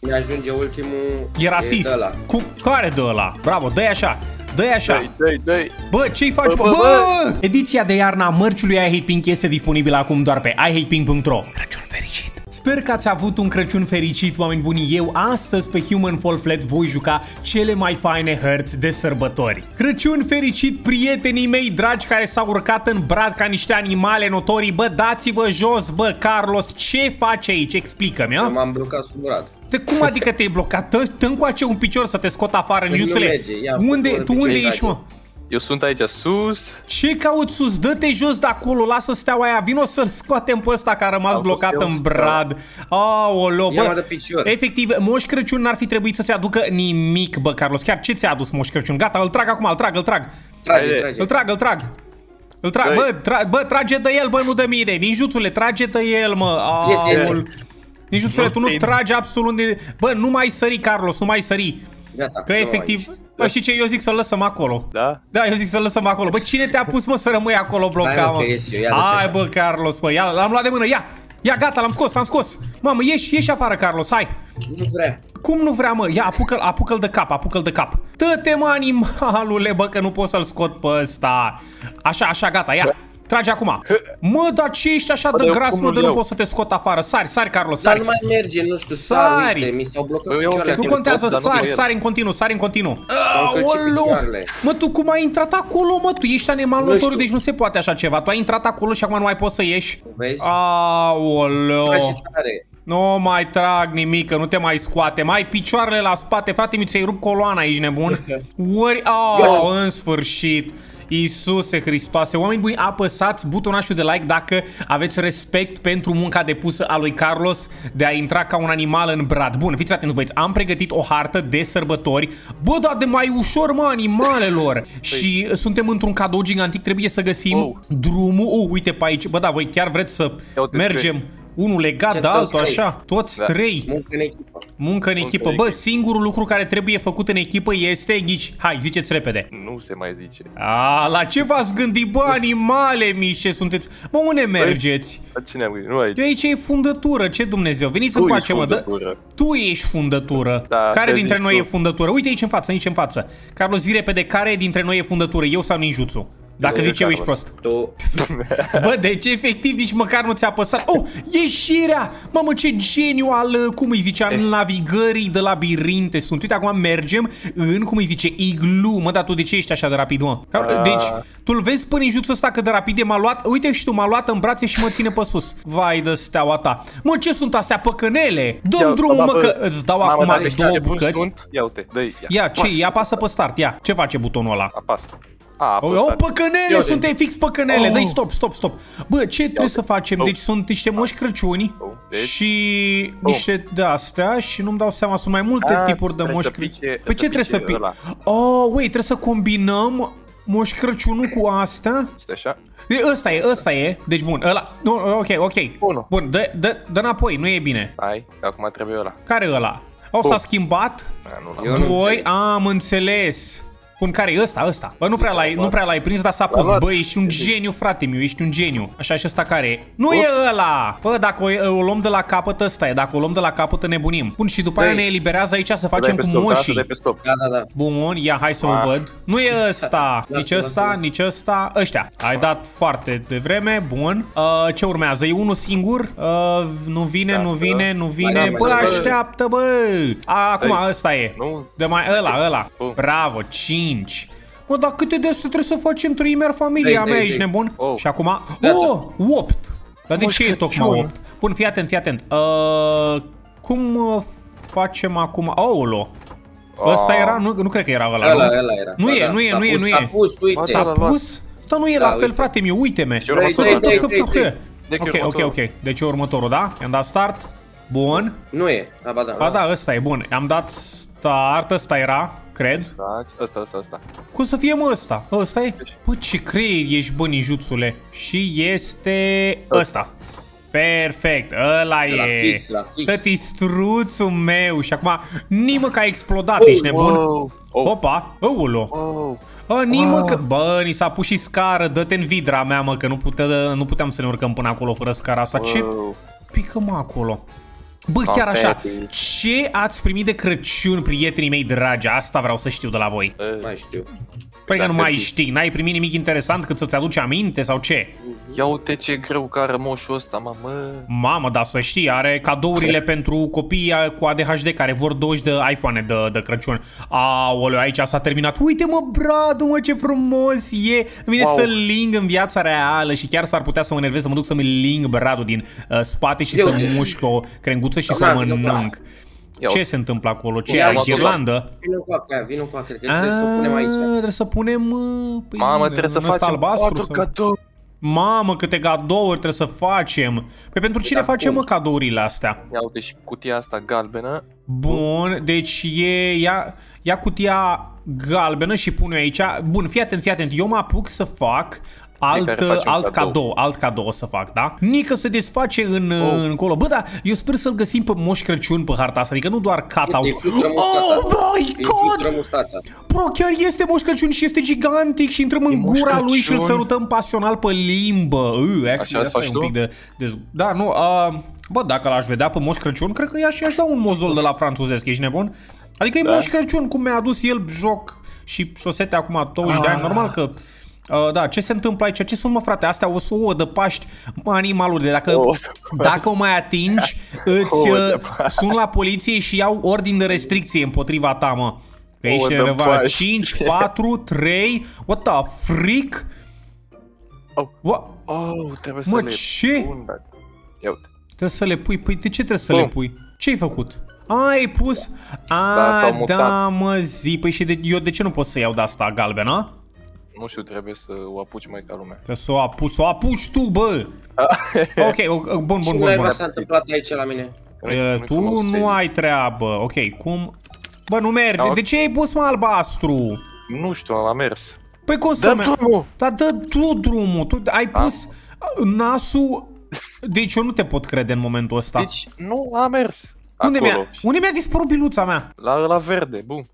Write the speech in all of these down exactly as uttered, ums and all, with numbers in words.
Ne ajunge ultimul. E rasist. Cu care de ăla? Bravo, dă-i așa. Dă-i așa. Dă-i, dă-i, dă-i. Bă, ce-i faci? Bă, bă, bă! Ediția de iarnă a mărciului iHatePink este disponibilă acum doar pe i hate pink punct ro. Crăciun fericit! Sper că ați avut un Crăciun fericit, oameni buni. Eu astăzi pe Human Fall Flat voi juca cele mai faine hărți de sărbători. Crăciun fericit, prietenii mei dragi care s-au urcat în brad ca niște animale notorii. Bă, dați-vă jos, bă, Carlos, ce faci aici? Explică-mi, a? M-am blocat sub brad. De cum adică te-ai blocat? Dă încoace un picior să te scot afară, niuțule. Unde, tu unde ești, mă? Eu sunt aici sus. Ce cauți sus? Dă-te jos de acolo, lasă steaua aia. Vino să-l scoatem pe ăsta care a rămas blocat în brad. Aoleo, bă. Efectiv, Moș Crăciun n-ar fi trebuit să-ți aducă nimic, bă, Carlos. Chiar ce ți-a adus Moș Crăciun? Gata, îl trag acum, îl trag, îl trag. Trage, trage. Îl trag, îl trag. Îl trag, bă, tra bă, trage de el, bă, nu de mine. Ninjuțule, trage de el, mă. Aoleu. Ninjuțule, tu nu tragi absolut de... Bă, nu mai sări, Carlos, nu mai sări. Gata, că efectiv... Bă, știi ce? Eu zic să-l lăsăm acolo. Da? Da, eu zic să-l lăsăm acolo. Bă, cine te-a pus, mă, să rămâi acolo blocat, mă? Hai, bă, Carlos, bă, ia, l-am luat de mână, ia! Ia, gata, l-am scos, l-am scos. Mamă, ieși, ieși afară, Carlos, hai. Nu vrea. Cum nu vrea, mă? Ia, apucă-l, apucă-l de cap, apucă-l de cap. Dă-te, mă, animalule, bă, că nu pot să-l scot pe ăsta. Așa, așa, gata, ia. Trage acum. Mă, dar ce ești așa de gras, mă, de nu pot să te scot afară. Sari, sari, Carlos, sari. Dar nu mai merge, nu știu, sari. Uite, mi s-au blocat picioarele. Nu contează, sari, sari în continuu, sari în continuu. Mă, tu cum ai intrat acolo, mă? Tu ești animal notoriu, deci nu se poate așa ceva. Tu ai intrat acolo și acum nu mai poți să ieși. Vezi? Aoleu. Nu mai trag nimic, că nu te mai scoate. Mai ai picioarele la spate, frate, mi ți-ai rupt coloana, ești nebun? Ori, au, în sfârșit. Iisuse Hristoase, oameni buni, apăsați butonașul de like dacă aveți respect pentru munca depusă a lui Carlos de a intra ca un animal în brad. Bun, fiți atenți, băieți, am pregătit o hartă de sărbători. Bă, dar de mai ușor, mă, animalelor. Și suntem într-un cadou gigantic, trebuie să găsim oh. drumul. Oh, uite pe aici. Bă, da, voi chiar vreți să mergem unul legat de altul, așa, toți da. trei. Muncă în echipă. Muncă în echipă. Bă, singurul lucru care trebuie făcut în echipă este ghici. Hai, ziceți repede. Nu se mai zice. A, la ce v-ați gândit, bă, animale mici, ce sunteți? Mă, unde mergeți? La cine am gândit? Nu aici. Eu aici e fundătură, ce Dumnezeu. Veniți încoace, mă, dă. Tu ești fundătură. Da, care dintre noi tu. e fundătură? Uite aici în față, aici în față. Carlos, zi repede, care dintre noi e fundătură? Eu sau ninjutsu? Dacă zici eu, ești prost. Tu. Bă, deci efectiv nici măcar nu ți-a apăsat. Oh, ieșirea! Mamă, ce geniu al, cum îi zice, al navigării de labirinte sunt. Uite, acum mergem în, cum îi zice, iglu. Mă, dar tu de ce ești așa de rapid, mă? Deci, tu-l vezi până în jutsul ăsta cât de rapid e, m-a luat. Uite și tu, m-a luat în brațe și mă ține pe sus. Vai de steaua ta. Mă, ce sunt astea, păcănele? Dă-mi drumul, mă, că îți dau acum două bucăți. Ia uite, dă-i. Ia, ce? Ia, apasă pe start, ia. Ce face butonul ăla? Apasă. A, oh, păcănele, suntem fix păcănele. Oh. Dă-i stop, stop, stop. Bă, ce trebuie să facem? Deci sunt niște moși Crăciuni și niște de-astea și nu-mi dau seama, sunt mai multe tipuri de moși Crăciuni. Pe ce trebuie să pice? Oh, wait, trebuie să combinăm moși Crăciunul cu astea? Stai așa. Ăsta e, ăsta e. Deci bun, ăla. Ok, ok. Bun, dă, dă, dă înapoi, nu e bine. Hai, acum trebuie ăla. Care e ăla? O, s-a schimbat? Doi, am înțeles. Bun, care e ăsta, ăsta? Bă, nu prea l-ai, nu prea l-ai prins, dar s-a pus. Bă, ești un geniu, frate meu, ești un geniu. Așa, și ăsta care e? Nu e ăla! Bă, dacă o, o luăm de la capăt, ăsta e. Dacă o luăm de la capăt, nebunim. Bun, și după aia ne eliberează aici să facem cu moșii. Da, da, da. Bun, ia, hai să o văd. Nu e ăsta, nici ăsta, nici ăsta, ăștia. Ai dat foarte devreme, bun. Ce urmează? E unul singur? Nu vine, nu vine, nu vine. Bă, așteaptă, bă! Acum, ăsta e. De mai ăla, ăla. Bravo, cinci. Mă, dar câte de trebuie să facem treimeri familia mea, ești nebun? Oh. Și acum, oh, opt. Dar de ce e tocmai opt? Bun, fii atent, fii atent. Uh, cum facem acum? Aolo. Ăsta era? Nu, nu cred că era ăla, ăla, ăla era. Nu e, nu e, nu e, nu e. S-a pus, uite. S-a pus? Dar nu e la fel, frate meu, uite-me. Ok, ok, ok. Deci următorul, da? I-am dat start. Bun. Nu e. Ba da, ba da, ăsta e, bun. I-am dat start, ăsta era. Cred. Ăsta, ăsta, ăsta. Cum să fie, mă, ăsta? Ăsta e? Bă, ce creier ești, bă, ninjuțule. Și este ăsta. Perfect, ăla e. La fix, la fix. Tătistruțul meu. Și acum, nimă că a explodat, oh, ești nebun? Oh, oh. Opa, ăulo. Oh. A, nimă oh. că... Bă, ni s-a pus și scară, dă-te în vidra mea, mă, că nu, pute... nu puteam să ne urcăm până acolo fără scara asta. Oh. Ce pică, mă, acolo? Bă, chiar așa, Confetti. ce ați primit de Crăciun, prietenii mei dragi? Asta vreau să știu de la voi. Mai știu. Păi că nu Dacă mai pi- știi, n-ai primit nimic interesant cât să-ți aduce aminte sau ce? Ia uite ce greu că are moșul ăsta, mamă. Mamă, dar să știi, are cadourile pentru copiii cu A D H D care vor douăzeci de iPhone-e de, de Crăciun. Aoleu, aici s-a terminat. Uite mă, Bradu, mă, ce frumos e. Vine Wow. să ling în viața reală și chiar s-ar putea să mă enervez să mă duc să-mi ling Bradu din uh, spate și Eu- să mușc o crenguță și Da, să vină cu mănânc. Ia Ce uite. se întâmplă acolo? Ce Ia, ai, mă, Irlandă? Vino cu aia, vino cu aia, cred că trebuie să o punem Ah, aici. trebuie să punem... uh, Păi, Mamă, trebuie să în ăsta facem albastru patru sau- cadou. Mamă, câte cadouri trebuie să facem. Păi pentru cine da, facem, cum? mă, cadourile astea? Ia uite și cutia asta galbenă. Bun, deci e... Ia, ia cutia galbenă și pune aici. Bun, fii atent, fii atent. Eu mă apuc să fac alt, Fiecare facem alt cadou. cadou. Alt cadou o să fac, da? Nică se desface în, Oh. încolo. Bă, da, eu sper să-l găsim pe Moș Crăciun pe harta asta. Adică nu doar cut out. Îi filtră Oh mustața. my Îi god! filtră mustața. Bro, chiar este Moș Crăciun și este gigantic și intrăm în Moș gura lui și îl Crăciun. sărutăm pasional pe limbă. Uh, Așa actually, asta faci e un tu? pic de, de... Da, nu, uh, bă, dacă l-aș vedea pe Moș Crăciun, cred că i-aș, i-aș da un mozol de la franțuzesc, ești nebun? Adică e Da. Moș Crăciun, cum mi-a adus el joc și șosete acum douăzeci de ani, Ah. normal că... Uh, da, ce se întâmplă aici? Ce sunt, mă, frate? Astea o să ouă de Paști, mă, animalul. Dacă, Ouă de dacă o mai atingi, îți Ouă de uh, sun la poliție și iau ordin de restricție împotriva ta, mă. Că ești Ouă de undeva Paști. cinci, patru, trei, what the freak? Oh. What? Oh, trebuie Mă, să le ce? pun, dacă- Ia uite. Trebuie să le pui, păi de ce trebuie să Bum. le pui? Ce-ai făcut? A, ai pus... Da, A, s-au mutat. da, mă, zi, păi și de, eu de ce nu pot să iau de asta galbenă? Nu știu, trebuie să o apuci mai ca lumea. Trebuie să o apuci, să o apuci tu, bă! Ok, o- bun, bun, Ce bun, naiba bun. s-a întâmplat aici la mine? E, tu nu ai treabă, ok, cum? Bă, nu merge, Da. de ce ai pus, mă, albastru? Nu știu, am mers. Păi cum să Dă mergi? drumul! Dar dă tu drumul, tu ai Am. pus nasul... Deci eu nu te pot crede în momentul ăsta. Deci, nu am mers. Unde Acolo. mi-a, unde mi-a dispărut biluța mea? La, la verde, bun.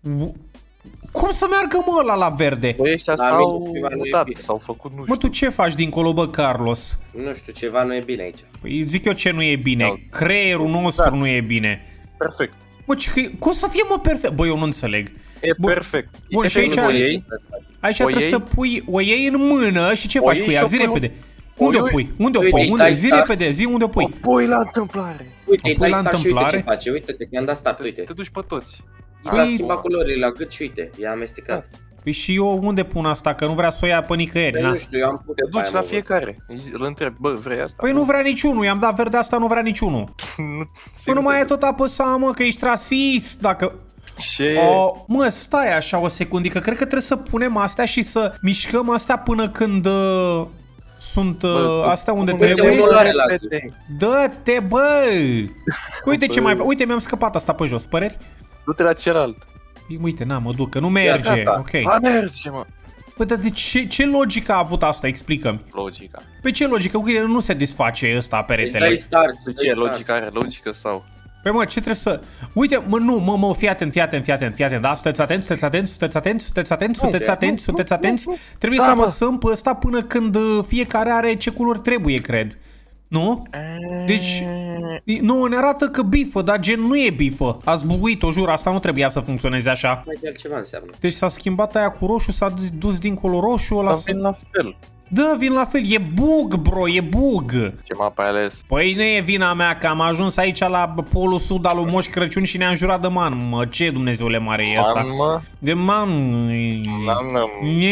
Cum să meargă, mă, ăla la verde? Băi, ăștia La s-au mine ceva nu e mutat, bine. s-au făcut, nu Mă, știu. tu ce faci dincolo, bă, Carlos? Nu știu, ceva nu e bine aici. Păi zic eu ce nu e bine. Ia uite. Creierul nostru Exact. nu e bine. Perfect. Mă, ce, cum să fie, mă, perfect? Bă, eu nu înțeleg. E Bun. perfect. Bun, E și aici- perfect. Nu O e iei? Aici O trebuie iei? să pui, o iei în mână și ce O faci iei cu și ea? o Zi pui- repede. o Unde o iei? pui? Unde o Uite, pui? îi Unde? dai Zi start. repede, zi unde o O pui. pui la întâmplare. Uite, îi pui dai la start și uite ce întâmplare? face. Uite-te, i-am dat start, uite. Te duci pe toți. I s-a Păi- schimbat culorile la gât și uite, i-a amestecat. Păi și eu unde pun asta? Că nu vrea să o ia pe nicăieri, Păi na. nu știu, eu am pus Te duci la fiecare. Îl întrebi, bă, vrei asta? Păi nu vrea niciunul, i-am dat verde asta, nu vrea niciunul. Nu, Păi nu mai e tot apăsa, mă, că ești rasist, dacă... Ce? O, mă, stai așa o secundică, cred că trebuie să punem astea și să mișcăm astea până când uh, sunt uh, Bă, astea unde uite, trebuie. unul are la repede. Dă-te, bă! Uite ce Bă. mai fac. Uite, mi-am scăpat asta pe jos, păreri? Du-te la celălalt. Păi, uite, na, mă duc, că nu merge. Gata. Ok. A, merge, mă. Păi, dar de ce, ce logică a avut asta? Explică-mi. Logica. Pe ce logică? Uite, nu se desface ăsta Îi peretele. dai start, De îi dai ce? start. Logica are logică sau? Păi mă, ce trebuie să... Uite, mă, nu, mă, mă, fii atent, fii atent, fii atent, fii atent, da? Sunteți atenți, sunteți atenți, sunteți atenți, sunteți atenți, sunteți Nu, atenți, sunteți atenți? Trebuie Da, să mă. apăsăm pe ăsta până când uh, fiecare are ce culori trebuie, cred. Nu? Deci, nu, ne arată că bifă, dar gen nu e bifă. Ați buguit-o, jur, asta nu trebuia să funcționeze așa. Mai de altceva înseamnă. Deci s-a schimbat aia cu roșu, s-a dus- dus dincolo roșu, ăla Dar se... vin la fel. Da, vin la fel, e bug, bro, e bug. Ce m-a pe ales? Păi nu e vina mea că am ajuns aici la polul sud al lui Moș Crăciun și ne-am jurat de man. Mă, ce Dumnezeule mare e asta? Man, mă. De man. Man, mă.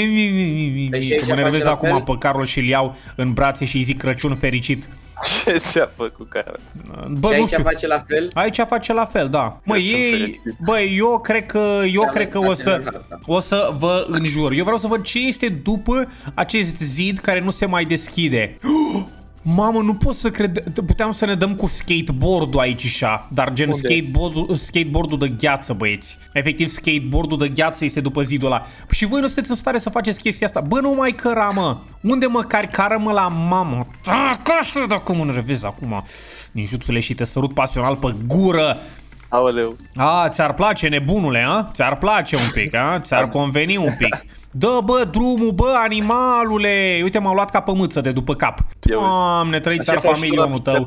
Păi și aici Că mă nervez face la acum fel? pe Carol și-l iau în brațe și îi zic Crăciun fericit. Ce ți-a făcut cara? Bă, Și nu aici știu. face la fel? Aici face la fel, da. Mă, Crăciun ei, fericit. bă, eu cred că, eu Da, cred că da, o da, să, da, da. o să vă înjur. Eu vreau să văd ce este după acest zid care nu se mai deschide. Mamă, nu pot să cred, puteam să ne dăm cu skateboard-ul aici așa, dar gen Unde? skateboard-ul, skateboard-ul de gheață, băieți. Efectiv, skateboard-ul de gheață este după zidul ăla. Și voi nu sunteți în stare să faceți chestia asta. Bă, nu mai căra, mă. Unde mă cari? Cară-mă la mamă. Acasă, dacă mă nervez acum. Ninjuțule, și te sărut pasional pe gură. Aoleu. A, ți-ar place, nebunule, a? Ți-ar place un pic, a? Ți-ar conveni un pic. Dă, bă, drumul, bă, animalule! Uite, m-au luat ca pe mâță de după cap. Ia uzi. Doamne, trăiți ar Așa faci familionul tu la tău. bicicleta, mă?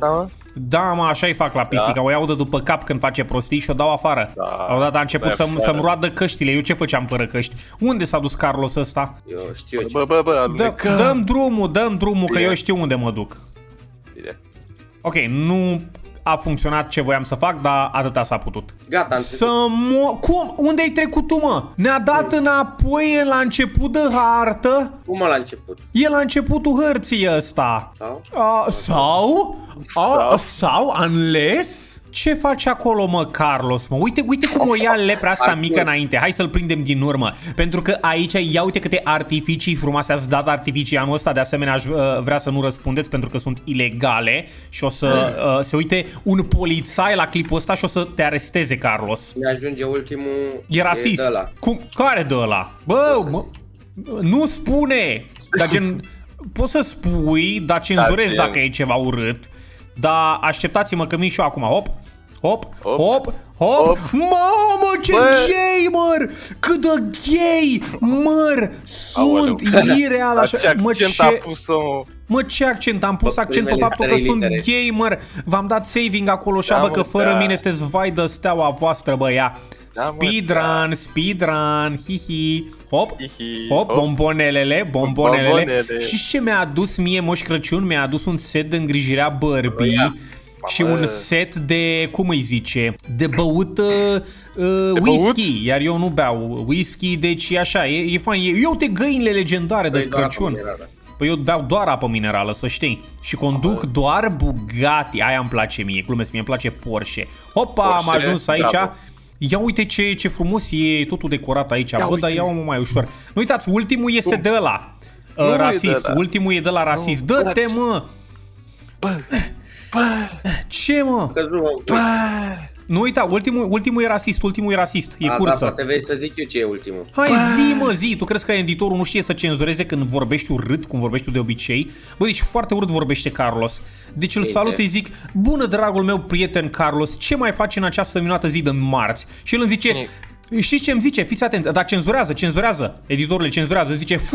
Da, mă, așa-i fac la pisica, da. O iau de după cap când face prostii și o dau afară. Da. Odată a început să-mi să roadă căștile, eu ce făceam fără căști? Unde s-a dus Carlos ăsta? Eu știu ce. Bă, bă, bă, Dă, dăm drumul, dăm drumul, Bine. Că eu știu unde mă duc. Bine. Ok, nu a funcționat ce voiam să fac, dar atâta s-a putut. Gata, am Să mo... Cum? Unde ai trecut tu, mă? Ne-a dat mm. înapoi la început de hartă. Cum la început? E la începutul hărții ăsta. Sau? A, sau? A, sau? Unless? Ce faci acolo, mă, Carlos, mă? Uite, uite cum o ia lepra asta mică înainte. Hai să-l prindem din urmă. Pentru că aici, ia uite câte artificii frumoase. Ați dat artificii anul ăsta. De asemenea, aș uh, vrea să nu răspundeți pentru că sunt ilegale. Și o să uh, se uite un polițai la clipul ăsta și o să te aresteze, Carlos. Ne ajunge ultimul. E rasist. E cum? Care de ăla? Bă, mă, nu spune. Dar gen, poți să spui, dar cenzurezi da, dacă e ceva urât. Dar așteptați-mă că vin și eu acum. Hop, hop, hop, hop, hop. hop. Mamă, ce Bă. gay, măr! Cât de gay, măr! Sunt ireal așa. Ce mă, accent ce... a pus-o? Mă, ce accent? Am pus accent pe faptul că sunt gay, măr. V-am dat saving acolo și da, bă, că fără da. mine sunteți vai de steaua voastră, bă, ia. Da, speedrun, speedrun, hihi. Hop, hihi, hop, hop, bombonelele, bombonelele. bombonele. Și ce mi-a adus mie Moș Crăciun? Mi-a adus un set de îngrijire a bărbii și un set de, cum îi zice, de băut uh, de whisky. Băut? Iar eu nu beau whisky, deci e așa, e, e fain. Eu te găinile legendare de Crăciun. Păi eu beau doar apă minerală, să știi. Și conduc ah, doar Bugatti. Aia îmi place mie, glumesc, mie îmi place Porsche. Hopa, Porsche, am ajuns aici. Bravo. Ia uite ce, ce frumos e totul decorat aici, ia bă, uite. Dar ia-o mai ușor. Nu uitați, ultimul este de ăla uh, rasist, de ultimul e de la rasist. Dă-te, mă! Bă, bă, ce, mă? Bă. Nu uita, ultimul, ultimul e rasist, ultimul e rasist, e A, cursă. Da, poate vei să zic eu ce e ultimul. Hai, zi, mă, zi, tu crezi că editorul nu știe să cenzureze când vorbești urât, cum vorbești tu de obicei? Bă, deci foarte urât vorbește Carlos. Deci îl salut, îi zic, bună, dragul meu prieten Carlos, ce mai faci în această minunată zi de marți? Și el îmi zice, știți ce îmi zice, fiți atent, dar cenzurează, cenzurează, editorul cenzurează, zice, fu...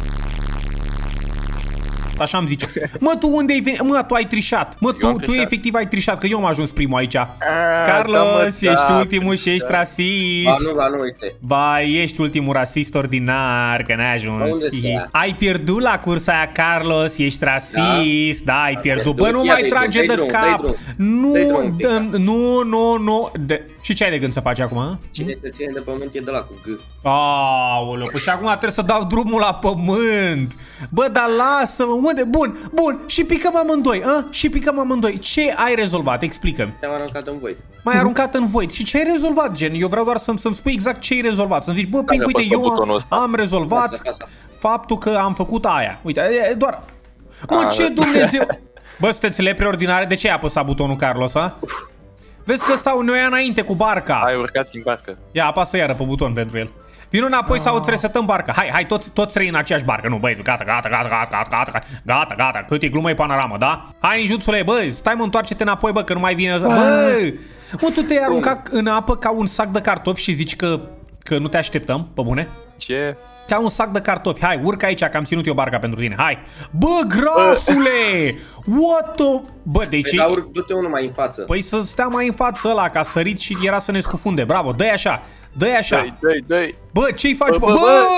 Așa îmi zice. Mă, tu unde ai venit? Mă, tu ai trișat. Mă, tu, tu efectiv ai trișat, că eu am ajuns primul aici. A, Carlos, da, mă, ești da, ultimul și ești da. rasist. Ba nu, ba nu, uite. Ba, ești ultimul rasist ordinar, că n-ai ajuns. Ai pierdut la cursa aia, Carlos, ești rasist. Da, da ai pierdut. Bă, nu mai trage de cap. Nu, nu, nu, nu. Și ce ai de gând să faci acum? Cine te ține de pământ e de la cu G. Aoleu, păi și acum trebuie să dau drumul la pământ. Bă, dar lasă-mă, unde? Bun, bun, și picăm amândoi, a? Și picăm amândoi. Ce ai rezolvat? Explică-mi. Te-am aruncat în void. M-ai aruncat în void. Și ce ai rezolvat, gen? Eu vreau doar să-mi să spui exact ce ai rezolvat. Să-mi zici, bă, Pink, uite, eu am, am rezolvat asta, asta. faptul că am făcut aia. Uite, e doar... Mă, ce Dumnezeu... Bă, sunteți lepre ordinare? De ce ai apăsat butonul, Carlos, a? Vezi că stau noi înainte cu barca. Ai urcat în barcă. Ia, apasă iară pe buton pentru el. Vino înapoi oh. sau îți resetăm barca. Hai, hai, toți, toți trei în aceeași barcă. Nu, băieți, gata, gata, gata, gata, gata, gata, gata, gata. Cât e glumă e panoramă, da? Hai, Juțule, bă, stai mă, întoarce-te înapoi, bă, că nu mai vine. Bă, mă, tu te-ai aruncat în apă ca un sac de cartofi și zici că, că nu te așteptăm, pe bune? Ce? Ca un sac de cartofi. Hai, urcă aici, că am ținut eu barca pentru tine. Hai. Bă, grasule! What the... Bă, deci... Păi, urc, du-te unul mai în față. Păi să stea mai în față ăla, că a sărit și era să ne scufunde. Bravo, dă-i așa. Dă-i așa. Dă-i, dă-i, dă-i. Bă, ce-i faci, bă? Bă!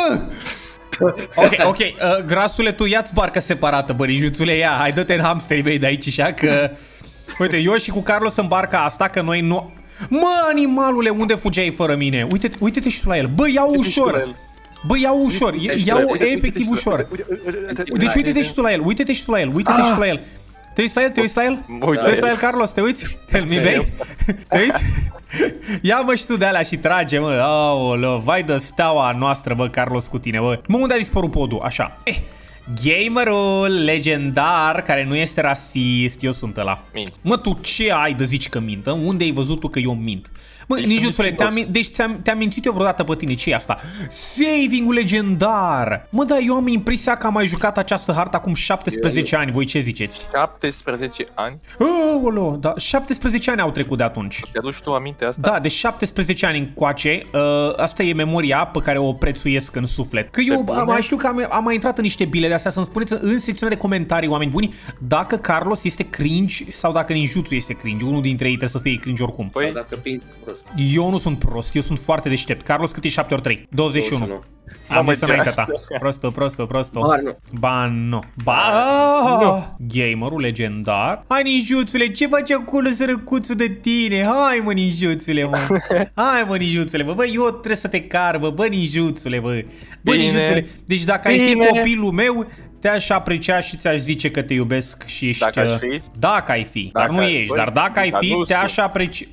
bă! Ok, ok. Uh, grasule, tu ia-ți barca separată, bă, Rijuțule, ia. Hai, dă-te în hamsterii mei de aici, așa, că... Uite, eu și cu Carlos în barca asta, că noi nu... Mă, animalule, unde fugeai fără mine? Uite-te uite și tu la el. Bă, ia ușor. Bă, iau ușor, iau efectiv ușor. Deci uite-te și tu la el, uite-te și tu la el, uite-te și tu la el. Te uiți la el, te uiți la el? Te uiți la el, Carlos, te uiți? Help me, babe. Te uiți? Ia mă și tu de alea și trage, mă. Aoleu, vai de steaua noastră, bă, Carlos, cu tine, bă. Mă, unde a dispărut podul? Așa. Eh. Gamerul legendar care nu este rasist, eu sunt ăla. Mint. Mă, tu ce ai de zici că mintă? Unde ai văzut tu că eu mint? Mă, Nijuțule, te-am deci te-am te mințit eu vreodată pe tine, ce e asta? Saving-ul legendar! Mă, da, eu am impresia că am mai jucat această hartă acum șaptesprezece ani, voi ce ziceți? șaptesprezece ani? Aoleu, da, șaptesprezece ani au trecut de atunci. Te aduci tu aminte asta? Da, de șaptesprezece ani încoace, uh, asta e memoria pe care o prețuiesc în suflet. Că eu am, mai știu că am, am mai intrat în niște bile părerea asta, să-mi spuneți în secțiunea de comentarii, oameni buni, dacă Carlos este cringe sau dacă ninjutsu este cringe. Unul dintre ei trebuie să fie cringe oricum. Păi, Dacă ping prost. Eu nu sunt prost, eu sunt foarte deștept. Carlos, cât e șapte ori trei? douăzeci și unu. Am Mamă, zis înaintea ta. ce Prosto, prosto, prosto. Ba, nu. Ba, nu. Ba, Nu. gamerul legendar. Hai, ninjuțule, ce faci acolo, sărăcuțul de tine? Hai, mă, ninjuțule, mă. Hai, mă, ninjuțule, bă. Bă, eu trebuie să te car, bă. Bă, ninjuțule, bă. Bă, Bine. ninjuțule. Deci dacă ai fi Bine. copilul meu, te-aș aprecia și ți-aș zice că te iubesc și ești... Dacă aș uh, fi? Dacă ai fi. Dar Dacă nu ai- ești. băi, Dar dacă ai dar fi, nu te-aș sunt. aprecia...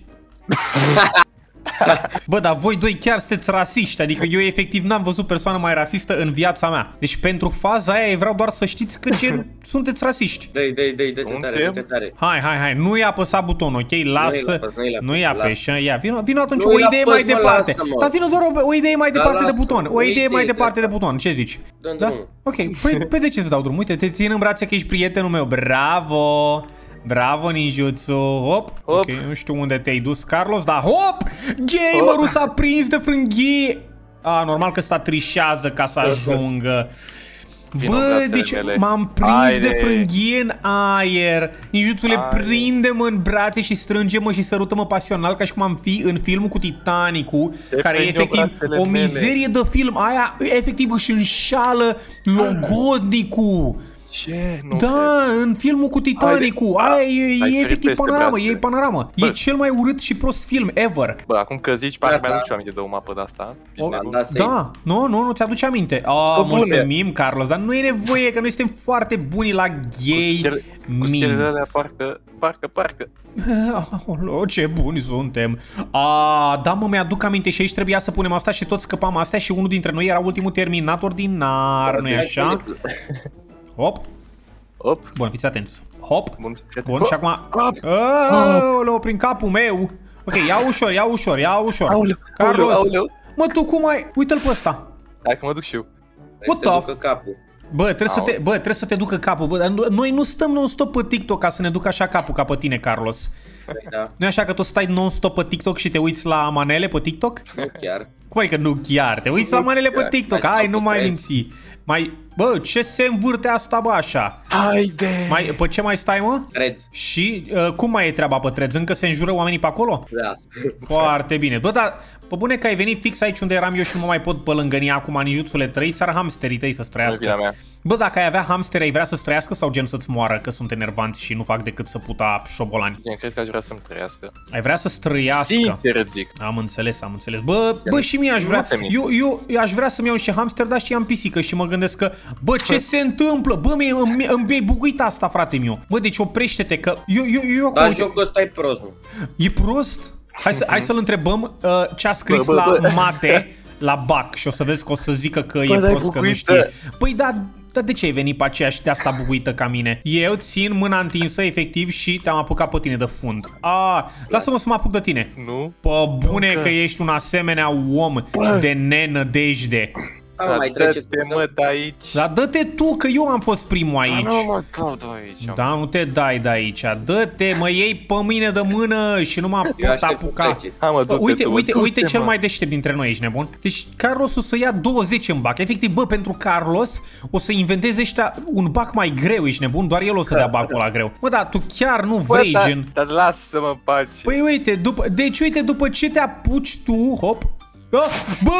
Bă, dar voi doi chiar sunteți rasiști. Adică eu efectiv n-am văzut persoană mai rasistă în viața mea. Deci pentru faza aia vreau doar să știți că gen sunteți rasiști. Dă-i, dă-i, dă-i, dă-te Suntem? tare, dă-te tare. Hai, hai, hai, nu i-a apăsat butonul, ok? Lasă, apăs, nu-i apăs, nu-i lasă. apăs, ia, vină, vină atunci Nu-i o idee apăs, mai mă, departe. lasă-mă. Dar vină doar o, o idee mai Da, departe de lasă, buton, o o idee mai idee, departe da. de buton, ce zici? Dă-mi Da? drumul. Ok, păi, păi de ce să dau drumul? Uite, te țin în brațe că ești prietenul meu, bravo! Bravo, ninjutsu, hop, Hop. ok, nu știu unde te-ai dus, Carlos, dar hop, gamerul s-a prins de frânghie. A, normal că sta trișează ca să ajungă. Vino în Bă, brațele deci mele. m-am prins Haide. de frânghie în aer. Ninjuțule, Haide. prinde-mă în brațe și strânge-mă și sărută-mă pasional ca și cum am fi în filmul cu Titanicul, Te care e prind eu efectiv brațele o mele. mizerie de film. Aia efectiv își înșală logodnicul. Ce? Nu Da, în filmul cu Titanicul. Haide. Aia e, Ai e sărit efectiv peste panoramă, brațe. e panoramă. E Bă. cel mai urât și prost film ever. Bă, acum că zici, parcă Da, mi-aduc da. și eu aminte de o mapă de asta. O- Ești nebun? Da, save. Da, nu, nu, nu ți-aduce aminte. Ah, Bă, bune. mulțumim, Carlos, dar nu e nevoie, că noi suntem foarte buni la Cu gay schele- Cu meme. schelele alea, parcă, parcă, parcă. Aoleu, ce buni suntem. A, da, mă, mi-aduc aminte și aici trebuia să punem asta și toți scăpam astea și unul dintre noi era ultimul terminat ordinar, nu-i așa? Hop, Op, bun, fiți atenți. Hop, bun. bun, și acum... Op. Aoleu, prin capul meu. Ok, ia ușor, ia ușor, ia ușor. Aoleu, Carlos, aoleu, aoleu. mă, tu cum ai... Uite-l pe ăsta. Hai că mă duc și eu. What the What capul. Bă, trebuie să, Au. te, bă, trebuie să te ducă capul. Bă, dar nu- noi nu stăm non-stop pe TikTok ca să ne ducă așa capul ca pe tine, Carlos. Da, Nu e așa că tu stai non-stop pe TikTok și te uiți la manele pe TikTok? nu chiar. Cum adică nu chiar? Te uiți la Nu manele pe chiar. TikTok, Mai hai, stau nu pe mai trends. minți. Mai, bă, ce se învârte asta, bă, așa? Haide! Mai, pe ce mai stai, mă? Crezi? Și uh, cum mai e treaba pe Threads? Încă se înjură oamenii pe acolo? Da. Foarte bine. Bă, dar, pe bune că ai venit fix aici unde eram eu și nu mă mai pot pălângăni acum, ninjuțule, trăiți ar hamsterii tăi să-ți Nu e vina trăiască. mea. Bă, dacă ai avea hamsteri, ai vrea să-ți trăiască sau gen să-ți moară că sunt enervanți și nu fac decât să puta șobolani? Gen, cred că aș vrea să-mi trăiască. Ai vrea să-ți trăiască? Sincer îți zic. Am înțeles, am înțeles. Bă, bă, și mie aș Nu vrea. te mint. Eu, eu, eu aș vrea să-mi iau și hamster, dar și am pisică și mă gândesc că, bă, ce se întâmplă? Bă, mie, îmi, îmi e buguit asta, frate meu. Bă, deci oprește-te că eu, eu, eu, Dar eu jocul ăsta e prost, mă. e prost? Hai, să, hai să-l întrebăm uh, ce a scris Bă, bă, la bă. mate, la bac și o să vezi că o să zică că Bă, e dar e prost, că nu buguită. știe. Păi da, dar de ce ai venit pe aceea și de asta buguită ca mine? Eu țin mâna întinsă efectiv și te-am apucat pe tine de fund. A, lasă-mă să mă apuc de tine. Nu? Pe bune Nu că- că ești un asemenea om Bă. de nenădejde. Da, mă, mai trece. Dă-te, mă, de aici. Dar dă-te tu, că eu am fost primul Da, aici. nu mă dau de aici. Da, nu te dai de aici. Dă-te, mă iei pe mine de mână și nu mă Eu pot aștept cu apuca. trece. Hai mă, Bă, du-te uite, tu, uite, du-te, uite cel mă. mai deștept dintre noi, ești nebun. Deci Carlos o să ia douăzeci în bac. Efectiv, bă, pentru Carlos o să inventeze ăștia un bac mai greu, ești nebun. Doar el o să dea bacul la greu. Bă, dar tu chiar nu Bă, vrei, da- gen. Dar lasă-mă în pace. Păi uite, după, deci uite, după ce te apuci tu, hop, ah, bă!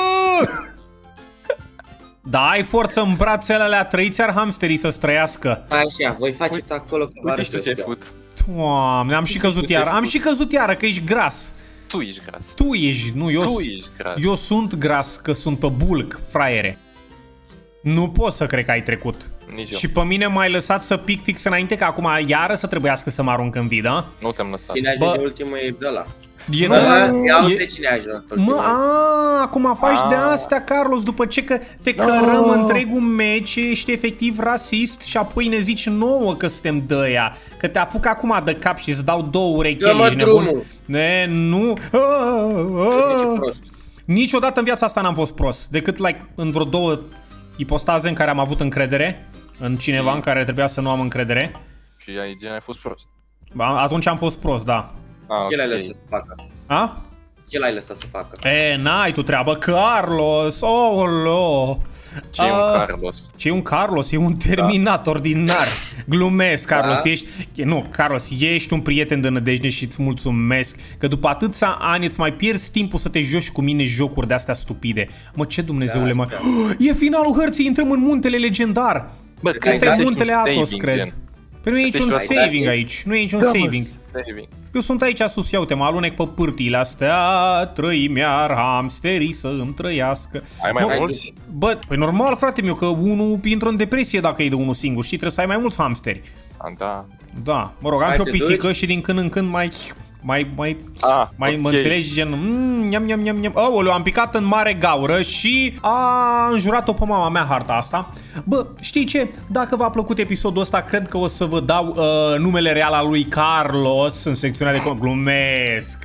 Da, ai forță în brațele alea, trăiți ar hamsterii să-ți trăiască. Așa, voi faceți acolo că vă Uite arăt și tu ce ai ăstea. făcut. Doamne, am și căzut iară, am și căzut iară, că ești gras. Tu ești gras. Tu ești, nu, eu, Tu s- ești gras. eu sunt gras, că sunt pe bulk, fraiere. Nu pot să cred că ai trecut. Nici eu. Și pe mine m-ai lăsat să pic fix înainte, că acum iară să trebuiască să mă arunc în vidă. Nu te-am lăsat. Cine ajunge Bă. ultimul e de ăla. E, Bă, ia e, uite cine a ajuns Mă, ultimul. a, acum faci A. de astea, Carlos, după ce că te cărăm întregul meci, ești efectiv rasist și apoi ne zici nouă că suntem de aia, că te apuc acum de cap și îți dau două urecheli, Dă-mă ești nebun. drumul. Ne, nu. A, Uite a. ce prost. Niciodată în viața asta n-am fost prost, decât like, în vreo două ipostaze în care am avut încredere, în cineva în care trebuia să nu am încredere. Și ai, gen, ai fost prost. Ba, atunci am fost prost, da. Ah, Ce l-ai ok. lăsat să facă? A? Ce l-ai lăsat să facă? E, n-ai tu treabă, Carlos, oh, Ce e un Ah. Carlos? Ce e un Carlos? E un terminat ordinar. Glumesc, Carlos. Da. Ești... Nu, Carlos, ești un prieten de nădejde și îți mulțumesc că după atâția ani îți mai pierzi timpul să te joci cu mine jocuri de-astea stupide. Mă, ce Dumnezeule, Da, mă. da. E finalul hărții, intrăm în muntele legendar. Bă, Că Ăsta ai e dat muntele un Atos, saving, cred. gen. Păi nu e niciun Asta e ceva- saving Da, aici. Nu e niciun Da, mă, saving. saving. Eu sunt aici sus, ia uite, mă alunec pe pârtiile astea, trăimi-ar hamsterii să îmi trăiască. Ai mai Mă, mulți? Bă, păi normal, frate meu, că unul intră în depresie dacă e de unul singur, știi, trebuie să ai mai mulți hamsteri. Ah, da. Da, mă rog, am Hai, și o te pisică duci? și din când în când mai... Mai, mai, Ah, mai mă ok. înțelegi, gen, mm, niam, niam, niam, niam. Aoleu, am picat în mare gaură și a înjurat-o pe mama mea harta asta. Bă, știi ce? Dacă v-a plăcut episodul ăsta, cred că o să vă dau uh, numele real al lui Carlos în secțiunea de... com- Glumesc!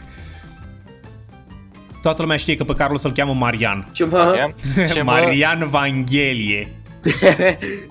Toată lumea știe că pe Carlos îl cheamă Marian. Ce mă? Ce, mă? Marian Vanghelie.